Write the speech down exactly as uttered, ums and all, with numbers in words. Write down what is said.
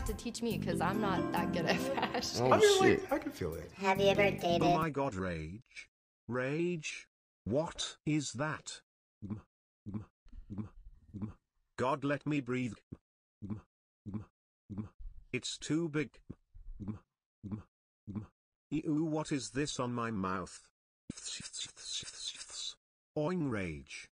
to teach me because I'm not that good at fashion. Oh, I mean, shit. like, I can feel it. Have you ever dated? Oh my god, rage. Rage? What is that? God, let me breathe. It's too big. Ew, what is this on my mouth? Oing rage.